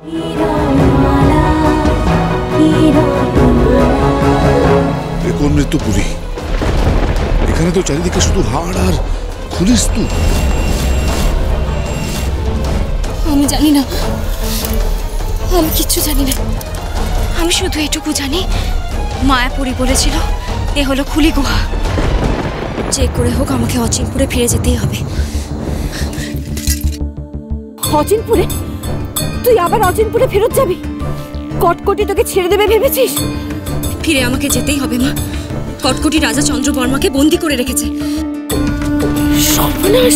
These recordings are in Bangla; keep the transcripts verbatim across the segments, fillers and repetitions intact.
কোন মৃত্যুপুরী? এখানে তো চারিদিকে শুধু হাড় আর খুলির স্তূপ। আমি জানি না, আমি কিচ্ছু জানি না। আমি শুধু এটুকু জানি, মায়াপুরী বলেছিল এ হলো খুলি গুহা। যে করে হোক আমাকে অচিনপুরে ফিরে যেতেই হবে। অচিনপুরে? তুই আবার অচিনপুরে ফেরত যাবি? কটকটি তোকে ছেড়ে দেবে ভেবেছিস? ফিরে আমাকে যেতেই হবে মা। কটকটি রাজা চন্দ্রবর্মাকে বন্দি করে রেখেছে। সর্বনাশ!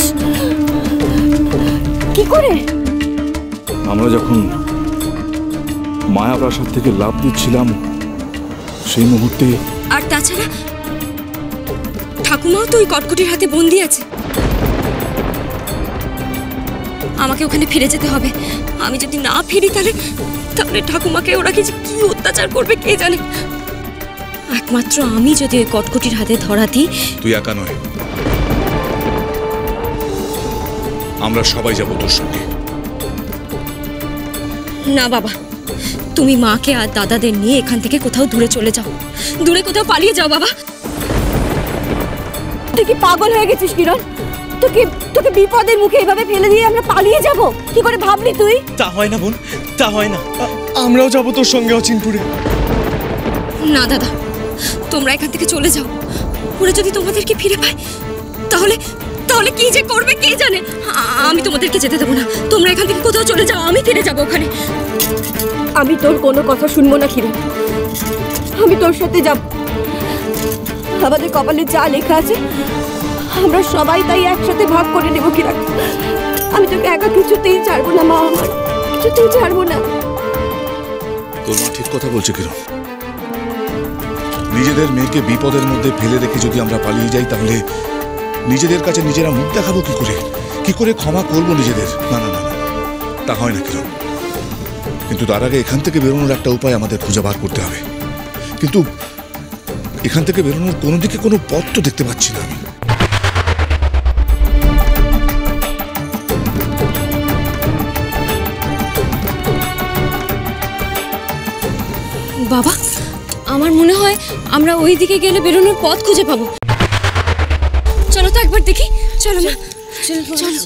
কি করে? আমরা যখন মায়া প্রাসাদ থেকে লাভ দিচ্ছিলাম সেই মুহূর্তে। আর তাছাড়া ঠাকুমাও তো ওই কটকটির হাতে বন্দি আছে। আমাকে ওখানে ফিরে যেতে হবে। আমি যদি না ফিরি তাহলে তাহলে ঠাকুমাকে ওরা কি কি অত্যাচার করবে কে জানে। একমাত্র আমি যদি ওই কটকটির হাতে ধরা দিই। তুই একা নয়, আমরা সবাই যাব তোর সঙ্গে। না বাবা, তুমি মাকে আর দাদাদের নিয়ে এখান থেকে কোথাও দূরে চলে যাও। দূরে কোথাও পালিয়ে যাও বাবা। তুই কি পাগল হয়ে গেছিস কিরণ? তোকে তোকে বিপদের মুখে এভাবে ফেলে দিয়ে আমরা পালিয়ে যাব? কি করে ভাবলি তুই? তা হয় না বোন, তা হয় না। আমরাও যাবো তোর সঙ্গে অচিনপুরে। না দাদা, তোমরা এখান থেকে চলে যাও। ওরা যদি তোমাদেরকে ফিরে পায় তাহলে তাহলে কি যে করবে কে জানে। আমি তোমাদেরকে যেতে দেবো না। তোমরা এখান থেকে কোথাও চলে যাও, আমি ফিরে যাবো ওখানে। আমি তোর কোনো কথা শুনবো না কিরণ। আমি তোর সাথে যাব। আমাদের কপালে যা লেখা আছে আমরা সবাই তাই একসাথে ভাগ করে নেব কিরণ। আমি তোকে একা কিছুতেই ছাড়বো না মা, আমার কিছুতেই ছাড়বো না। তোর মা ঠিক কথা বলছে কিরণ। নিজেদের মেয়েকে বিপদের মধ্যে ফেলে রেখে যদি আমরা পালিয়ে যাই তাহলে নিজেদের কাছে নিজেরা মুখ দেখাবো কি করে? কি করে ক্ষমা করবো নিজেদের? না না না, তা হয় না কিরণ। কিন্তু তার আগে এখান থেকে বেরোনোর একটা উপায় আমাদের খুঁজে বার করতে হবে। কিন্তু এখান থেকে বেরোনোর কোনো দিকে কোনো পথ তো দেখতে পাচ্ছি না আমি। বাবা, আমার মনে হয় আমরা ওই দিকে গেলে বেরোনোর পথ খুঁজে পাবো। চলো তো একবার দেখি। চলো মা, চলো চলো।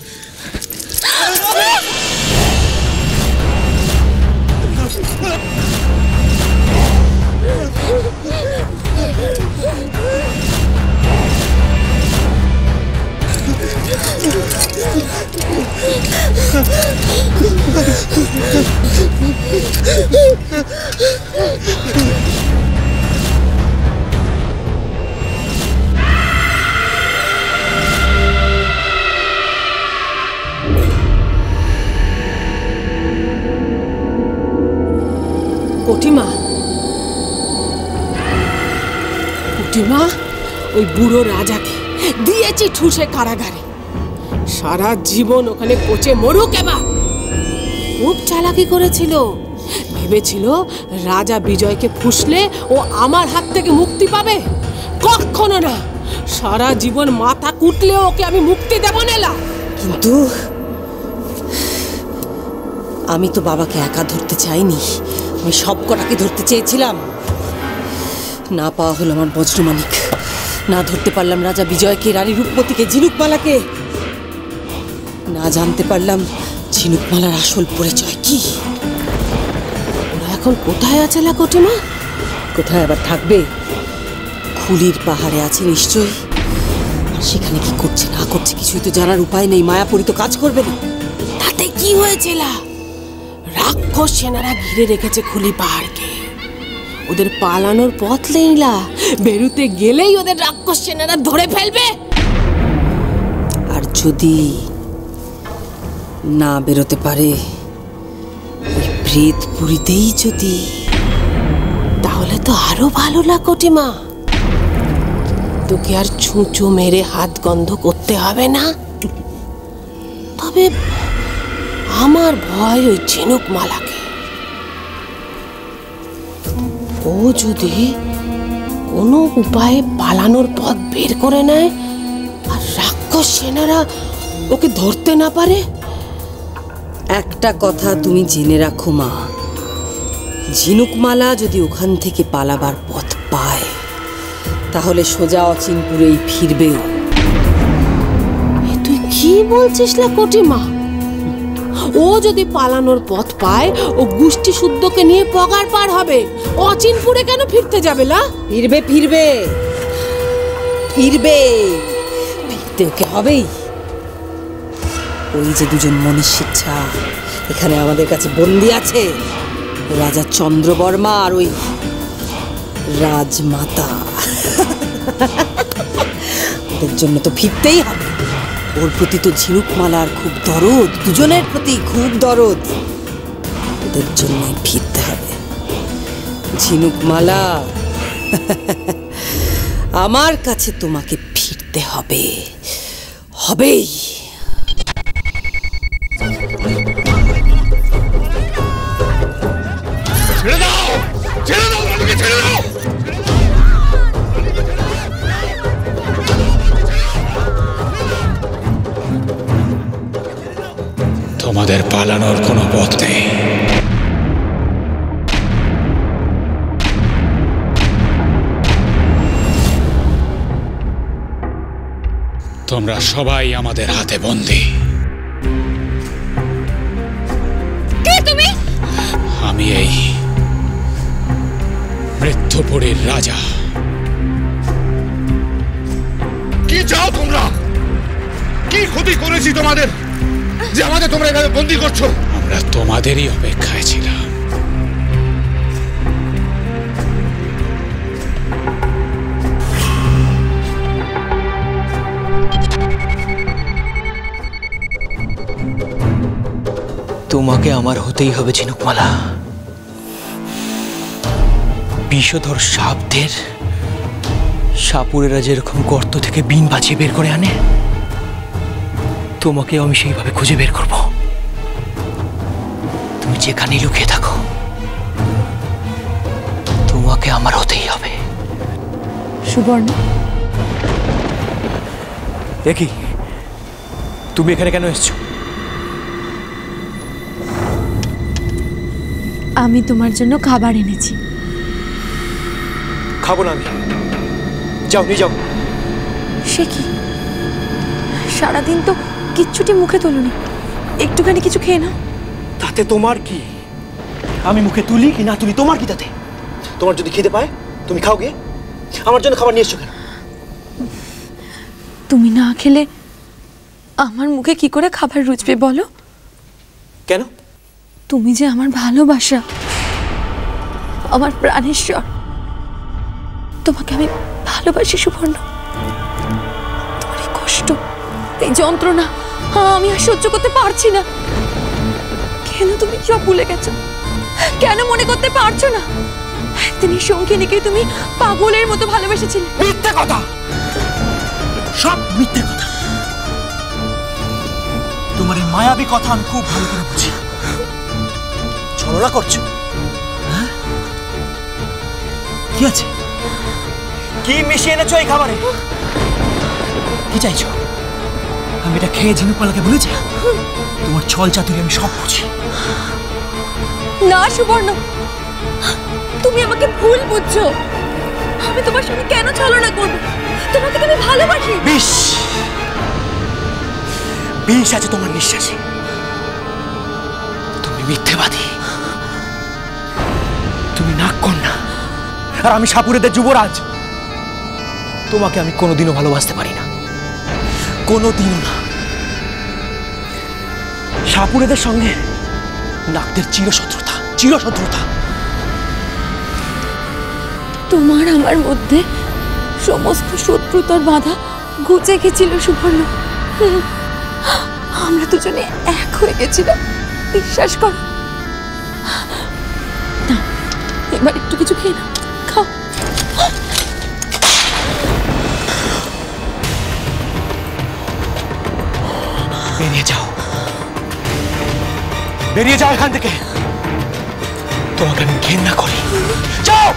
কটিমা, কটিমা, ওই বুড়ো রাজাকে দিয়েছি ঠুসে কারাগারে। সারা জীবন ওখানে পচে মরুক। এবার খুব চালাকি করেছিল। ভেবেছিল রাজা বিজয়কে ফুসলে ও আমার হাত থেকে মুক্তি পাবে। কখনো না। সারা জীবন মাথা কুটলে ওকে আমি মুক্তি দেব না। কিন্তু আমি তো বাবাকে একা ধরতে চাইনি, আমি সব কটাকে ধরতে চেয়েছিলাম। না পাওয়া হলো আমার বজ্রমানিক, না ধরতে পারলাম রাজা বিজয়কে, রানী রূপমতীকে, ঝিনুকমালাকে, না জানতে পারলাম ঝিনুকমালার আসল পরিচয় কি। ওরা এখন কোথায় আছে লা কটিমা? কোথায় আবার থাকবে? খুলির পাহাড়ে আছে নিশ্চয়ই। আর সেখানে কি করছে না করছে কিছুই তো জানার উপায় নেই। মায়াপুরী তো কাজ করবে না। তাতে কি হয়েছিল? রাক্ষস সেনারা ঘিরে রেখেছে খুলি পাহাড়কে। ওদের পালানোর পথ নেইলা, বেরুতে গেলেই ওদের রাক্ষস সেনারা ধরে ফেলবে। আর যদি না বেরোতে পারে, প্রেতপুরীতেই যদি, তাহলে তো আরো ভালো না কটিমা। তোকে আর ছুঁচো মেরে হাত গন্ধ করতে হবে না। তবে আমার ভয় ওই ঝিনুকমালাকে। ও যদি কোনো উপায়ে পালানোর পথ বের করে নেয় আর রাক্ষস সেনারা ওকে ধরতে না পারে, একটা কথা তুমি জেনে রাখো মা, ঝিনুকমালা যদি ওখান থেকে পালাবার পথ পায় তাহলে সোজা অচিনপুরেই ফিরবেও। তুই কি বলছিস না কটিমা? ও যদি পালানোর পথ পায় ও গোষ্ঠী শুদ্ধকে নিয়ে পগার পার হবে, অচিনপুরে কেন ফিরতে যাবে? না ফিরবে ফিরবে ফিরবে ফিরতে ওকে হবেই। ওই যে দুজন মনীষিচ্ছা এখানে আমাদের কাছে বন্দি আছে, রাজা চন্দ্রবর্মা আর ওই রাজমাতা, ওদের জন্য তো ফিরতেই হবে। ওর প্রতি তো ঝিনুকমালার খুব দরদ, দুজনের প্রতি খুব দরদ, ওদের জন্যই ফিরতে হবে। ঝিনুকমালা, আমার কাছে তোমাকে ফিরতে হবে, হবেই। ছেড়ে দাও, ছেড়ে দাও, রানীকে ছেড়ে দাও। তোমাদের পালানোর কোনো পথ নেই। তোমরা সবাই আমাদের হাতে বন্দী। কে তুমি? আমি এই মৃত্যুপুরীর রাজা। কি চাও তোমরা? কি ক্ষতি করেছি তোমাদের যে আমাদের তোমরা এভাবে বন্দী করছো? আমরা তোমাদেরই অপেক্ষায় ছিলাম। তোমাকে আমার হতেই হবে ঝিনুকমালা। বিষধর সাপদের সাপুরেরা যেরকম গর্ত থেকে বিন বাঁচিয়ে বের করে আনে, তোমাকে আমি সেইভাবে খুঁজে বের করব। তুমি যেখানে লুকিয়ে থাকো, তোমাকে আমার হতেই হবে। সুবর্ণ, দেখি তুমি এখানে কেন এসছো? আমি তোমার জন্য খাবার এনেছি। খাবো না আমি। যাও নিয়ে যাও। সে কি, সারাদিন তো কিচ্ছুটি মুখে তোলনি, একটুখানি কিছু খেয়ে নাও। তাতে তোমার কি? আমি মুখে তুলি কি না তুলি তোমার কি তাতে? তোমার যদি খিদে পায় তুমি খাও গিয়ে। আমার জন্য খাবার নিয়ে এসছো কেন? তুমি না খেলে আমার মুখে কি করে খাবার রুচবে বলো? কেন? তুমি যে আমার ভালোবাসা, আমার প্রাণেশ্বর, তোমাকে আমি ভালোবাসি সুবর্ণ। তোমার এই কষ্ট, এই যন্ত্রণা আমি আর সহ্য করতে পারছি না। কেন তুমি সব ভুলে গেছো? কেন মনে করতে পারছো না একদিন এই সঙ্গিনীকে তুমি পাগলের মতো ভালোবেসেছিলে? মিথ্যে কথা, সব মিথ্যে কথা। তোমার এই মায়াবী কথা আমি খুব ভালো করে বুঝি। ছলনা করছো? হ্যাঁ, কি আছে? কি মিশিয়ে এনেছো এই খাবারে? কি চাইছো? আমি এটা খেয়ে ঝিনুকমালাকে ভুলে যাই? তোমার ছল চাতুরি আমি সব বুঝি। না সুবর্ণ, তুমি আমাকে ভুল বুঝছো। আমি তোমার সঙ্গে কেন ছলনা করবো? তোমাকে তো আমি ভালোবাসি। বিষ, বিষ আছে তোমার নিঃশ্বাসে। তুমি মিথ্যেবাদী, তুমি নাগকন্যা, আর আমি সাপুরেদের যুবরাজ। তোমাকে আমি কোনোদিনও ভালোবাসতে পারি না, কোনোদিনও না। সাপুরেদের সঙ্গে নাগদের চিরশত্রুতা, চিরশত্রুতা। তোমার আমার মধ্যে সমস্ত শত্রুতার বাধা ঘুচে গেছিল সুবর্ণ। আমরা দুজনে এক হয়ে গেছিলাম, বিশ্বাস করো। না, এবার একটু কিছু খেয়ে নাও, খাও। বেরিয়ে যাও, বেরিয়ে যাও এখান থেকে। তোমাকে আমি ঘেন্না করি। যাও।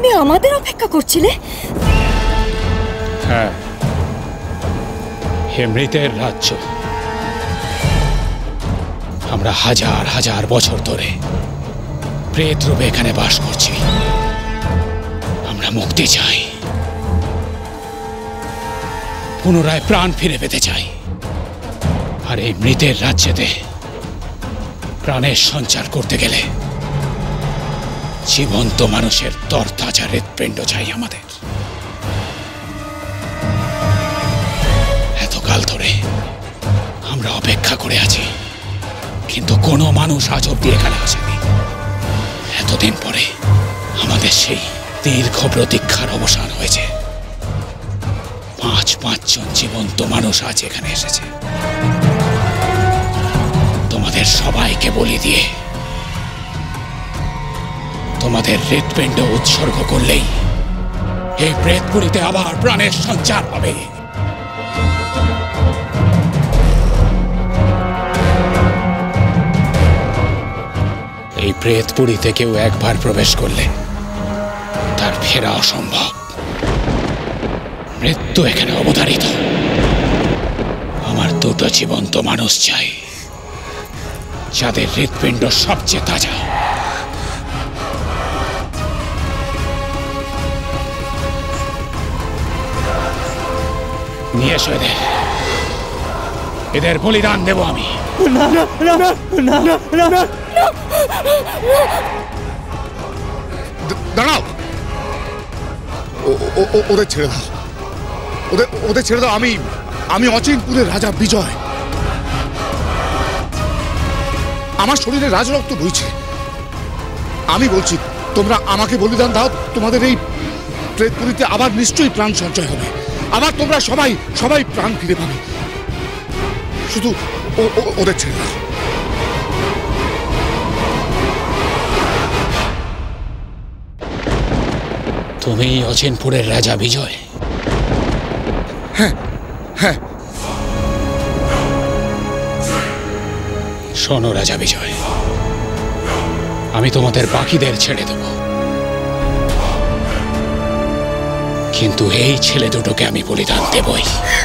তুমি আমাদের অপেক্ষা করছিলে? হ্যাঁ, হে মৃতের রাজ্য। আমরা হাজার হাজার বছর ধরে প্রেত রূপে এখানে বাস করছি। আমরা মুক্তি চাই, পুনরায় প্রাণ ফিরে পেতে চাই। আর এই মৃতের রাজ্যেতে প্রাণের সঞ্চার করতে গেলে জীবন্ত মানুষের তরতাজা হৃৎপিণ্ড চাই আমাদের। এতকাল ধরে আমরা অপেক্ষা করে আছি, কিন্তু কোনো মানুষ আজ অব্দি এখানে আসেনি। এতদিন পরে আমাদের সেই দীর্ঘ প্রতীক্ষার অবসান হয়েছে। পাঁচ পাঁচজন জীবন্ত মানুষ আজ এখানে এসেছে। তোমাদের সবাইকে বলি দিয়ে তোমাদের হৃৎপিণ্ড উৎসর্গ করলেই এই প্রেতপুরীতে আবার প্রাণের সঞ্চার হবে। এই প্রেতপুরীতে কেউ একবার প্রবেশ করলে তার ফেরা অসম্ভব। মৃত্যু এখানে অবধারিত। আমার দুটো জীবন্ত মানুষ চাই, যাদের হৃৎপিণ্ড সবচেয়ে তাজা। নিয়ে এসো এদের, এদের বলিদান দেব আমি। দাঁড়াও, ওদের ছেড়ে দাও, ওদের ওদের ছেড়ে দাও। আমি আমি অচিনপুরের রাজা বিজয়। আমার শরীরে রাজরক্ত বইছে। আমি বলছি, তোমরা আমাকে বলিদান দাও। তোমাদের এই প্রেতপুরীতে আবার নিশ্চয়ই প্রাণ সঞ্চয় হবে। আবার তোমরা সবাই সবাই প্রাণ ফিরে পাবে। শুধু ওদের ছেড়ে দাও। তুমি অচিনপুরের রাজা বিজয়? হ্যাঁ হ্যাঁ। শোনো রাজা বিজয়, আমি তোমাদের বাকিদের ছেড়ে দেব, কিন্তু এই ছেলে দুটোকে আমি বলিদান দেবই।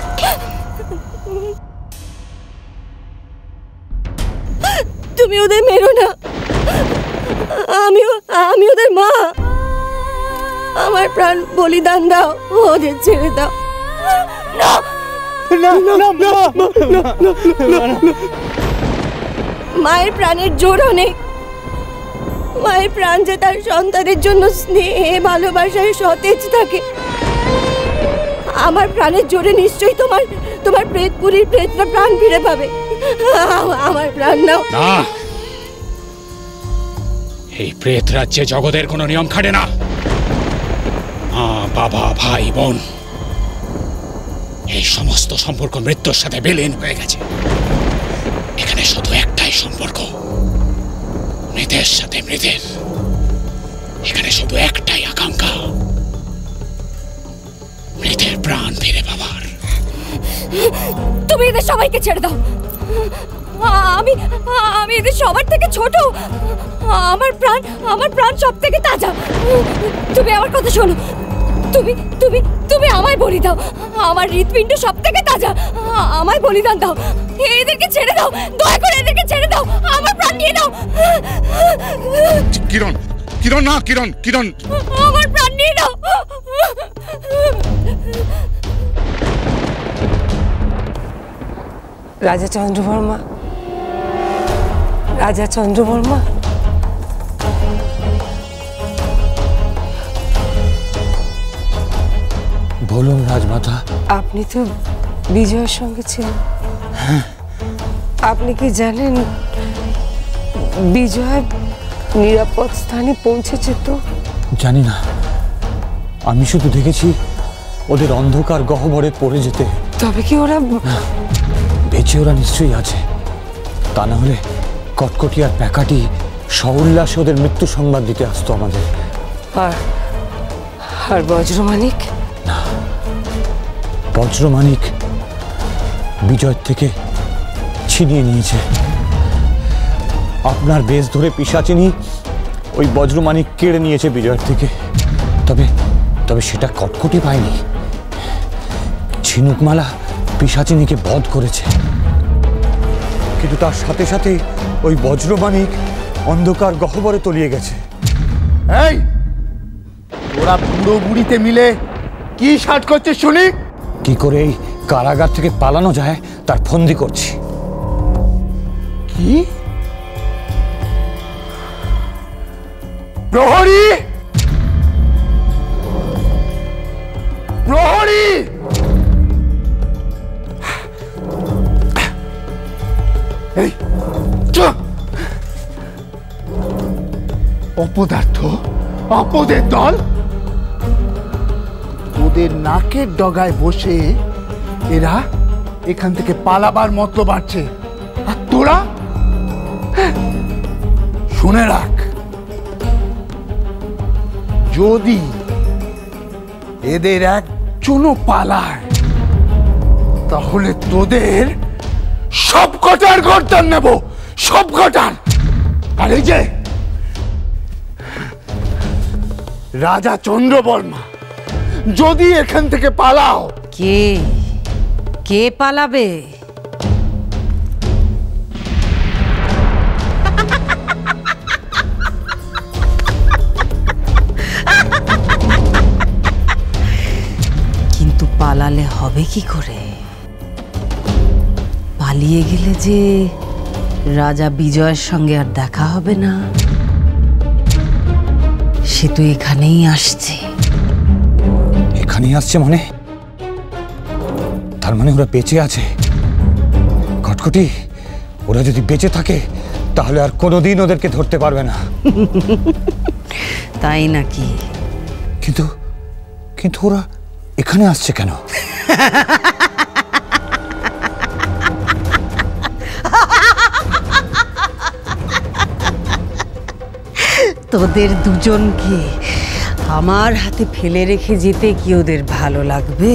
তুমি ওদের মেরো না। আমি আমি ওদের মা। আমার প্রাণ বলিদান দাও, ওদের ছেড়ে দাও। মায়ের প্রাণের জোর অনেক। মায়ের প্রাণ যে তার সন্তানের জন্য স্নেহে ভালোবাসায় সতেজ থাকে। আমার প্রাণের জোরে নিশ্চয়ই তোমার তোমার প্রেতপুরীর প্রেতরা প্রাণ ফিরে পাবে। আমার প্রাণ নাও। না, এই প্রেত রাজ্যে জগতের কোনো নিয়ম খাটে না। মা, বাবা, ভাই, বোন, এই সমস্ত সম্পর্ক মৃত্যুর সাথে বিলীন হয়ে গেছে। এখানে শুধু একটাই সম্পর্ক, মৃতের সাথে মৃতের। এখানে শুধু একটাই আকাঙ্ক্ষা, মৃতের প্রাণ ফিরে পাবার। তুমি এদের সবাইকে ছেড়ে দাও। আমি আমি এদের সবার থেকে ছোট। আমার প্রাণ আমার প্রাণ সব থেকে তাজা। তুমি আমার কথা শোনো। তুমি তুমি তুমি আমায় বলি দাও। আমার হৃৎপিণ্ড সব থেকে তাজা। আমায় বলিদান দাও। এদেরকে ছেড়ে দাও, দয়া করে এদেরকে ছেড়ে দাও। আমার প্রাণ নিয়ে নাও। কিরণ, কিরণ না, কিরণ, কিরণ, আমার প্রাণ নিয়ে নাও। রাজা চন্দ্রবর্মা, রাজা চন্দ্রবর্মা, বলুন রাজমাতা। আপনি তো বিজয়ের সঙ্গে ছিলেন। আপনি কি জানেন বিজয় নিরাপদ স্থানে পৌঁছেছে? তো জানি না, আমি শুধু দেখেছি ওদের অন্ধকার গহ্বরে পড়ে যেতে। তবে কি ওরা বেঁচে ওরা নিশ্চয়ই আছে। তা না হলে কটকটি আর প্যাকাটি সউল্লাসে ওদের মৃত্যু সংবাদ দিতে আসতো আমাদের। আর আর বজ্রমানিক? না, বজ্রমানিক বিজয়ের থেকে ছিনিয়ে নিয়েছে। আপনার বেশ ধরে পিশাচিনী ওই বজ্রমানিক কেড়ে নিয়েছে বিজয়ের থেকে। তবে তবে সেটা কটকটি পায়নি। ঝিনুকমালা পিশাচিনীকে বধ করেছে, কিন্তু তার সাথে সাথে ওই বজ্রমানিক অন্ধকার গহ্বরে তলিয়ে গেছে। এই ওরা বুড়ো বুড়িতে মিলে কি শাট করছে শুনি? কি করে এই কারাগার থেকে পালানো যায় তার ফন্দি করছি। কি প্রহরী, প্রহরী! এই চুপ! অপদার্থ, অপদের দল তোদের নাকের ডগায় বসে এরা এখান থেকে পালাবার মতলব বাড়ছে, আর তোরা শুনে রাখ, যদি এদের একজনও পালায় তাহলে তোদের সব কটার গর্দান নেব, সব কটার। আর এই যে রাজা চন্দ্রবর্মা, যদি এখান থেকে পালাও। কে কে পালাবে? কিন্তু পালালে হবে কি করে? পালিয়ে গেলে যে রাজা বিজয়ের সঙ্গে আর দেখা হবে না, সে তো এখানেই আসছে। এখানেই আসছে মানে? তার মানে ওরা বেঁচে আছে। কটকটি, ওরা যদি বেঁচে থাকে তাহলে আর কোনোদিন ওদেরকে ধরতে পারবে না। তাই নাকি? কিন্তু কিন্তু ওরা এখানে আসছে কেন? তোদের দুজনকে আমার হাতে ফেলে রেখে যেতে কি ওদের ভালো লাগবে?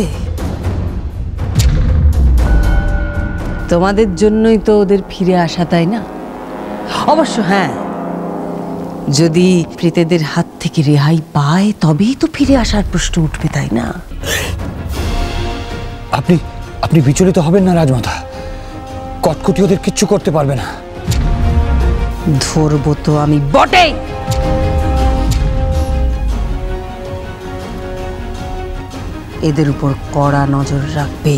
তোমাদের জন্যই তো ওদের ফিরে আসা, তাই না? অবশ্য হ্যাঁ, যদি প্রেতেদের হাত থেকে রেহাই পায় তবেই তো ফিরে আসার প্রশ্ন উঠবে, তাই না? আপনি আপনি বিচলিত হবেন না রাজমাতা। কটকটি ওদের কিচ্ছু করতে পারবে না। ধরবো তো আমি বটেই। এদের উপর কড়া নজর রাখবে।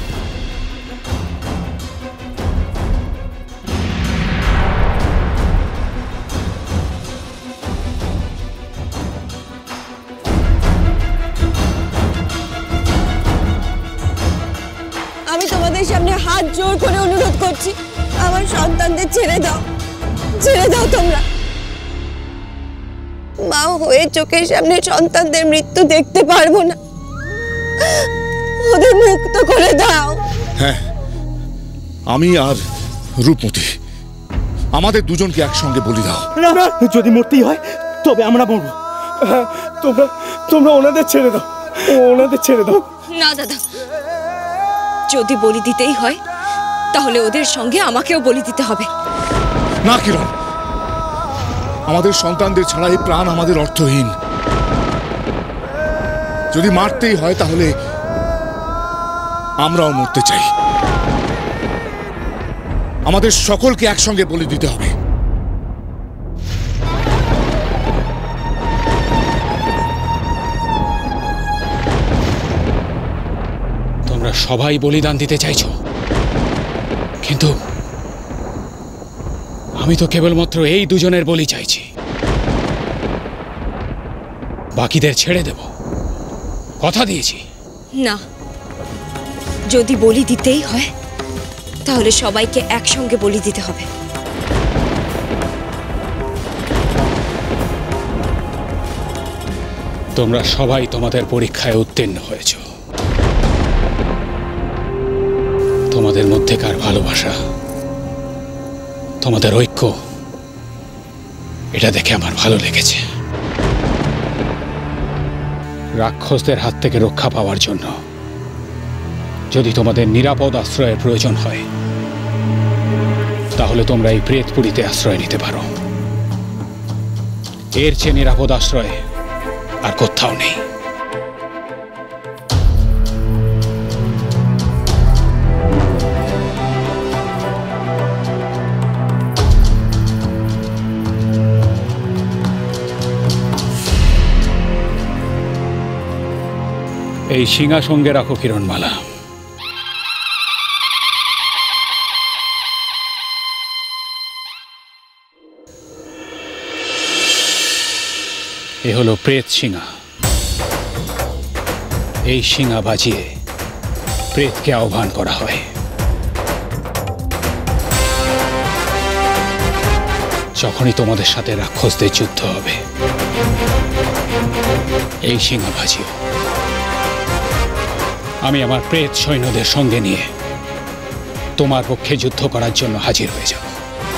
আমি তোমাদের সামনে হাত জোর করে অনুরোধ করছি, আমার সন্তানদের ছেড়ে দাও, ছেড়ে দাও তোমরা। মা হয়ে চোখের সামনে সন্তানদের মৃত্যু দেখতে পারবো না, ওদের মুক্ত করে দাও। হ্যাঁ, আমি আর রূপমতি আমাদের দুজনকে একসঙ্গে বলি দাও। না না, যদি মূর্তি হয় তবে আমরা মরবো। হ্যাঁ, তোমরা তোমরা ওনাদের ছেড়ে দাও, ওনাদের ছেড়ে দাও। না দাদা, যদি বলি দিতেই হয় তাহলে ওদের সঙ্গে আমাকেও বলি দিতে হবে। না কিরণ, আমাদের সন্তানদের ছাড়া এই প্রাণ আমাদের অর্থহীন। যদি মারতেই হয় তাহলে আমরাও মরতে চাই। আমাদের সকলকে একসঙ্গে বলি দিতে হবে। তোমরা সবাই বলিদান দিতে চাইছো, কিন্তু আমি তো কেবলমাত্র এই দুজনের বলি চাইছি। বাকিদের ছেড়ে দেব, কথা দিয়েছি। না, যদি বলি দিতেই হয় তাহলে সবাইকে একসঙ্গে বলি দিতে হবে। তোমরা সবাই তোমাদের পরীক্ষায় উত্তীর্ণ হয়েছ। তোমাদের মধ্যেকার ভালোবাসা, তোমাদের ঐক্য, এটা দেখে আমার ভালো লেগেছে। রাক্ষসদের হাত থেকে রক্ষা পাওয়ার জন্য যদি তোমাদের নিরাপদ আশ্রয়ের প্রয়োজন হয় তাহলে তোমরা এই প্রেতপুরীতে আশ্রয় নিতে পারো। এর চেয়ে নিরাপদ আশ্রয় আর কোথাও নেই। এই শিঙা সঙ্গে রাখো কিরণমালা। এ হলো প্রেত শিঙা। এই শিঙা বাজিয়ে প্রেতকে আহ্বান করা হয়। যখনই তোমাদের সাথে রাক্ষসদের যুদ্ধ হবে, এই শিঙা বাজিও। আমি আমার প্রেত সৈন্যদের সঙ্গে নিয়ে তোমার পক্ষে যুদ্ধ করার জন্য হাজির হয়ে যাব।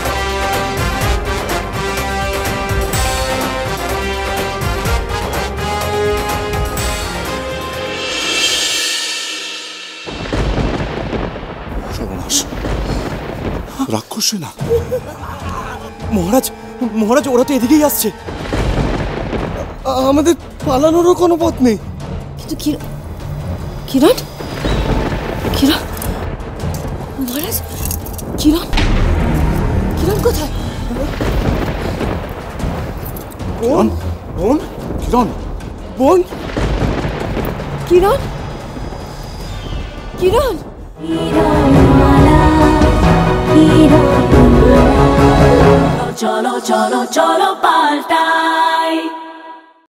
রাক্ষস না মহারাজ, মহারাজ ওরা তো এদিকেই আসছে। আমাদের পালানোরও কোনো পথ নেই। কিন্তু কিরণ কিরণ কিরণ মহারাজ, কিরণ কিরণ কোথায়? বোন বোন কিরণ বোন কিরণ কিরণ চলো চলো চলো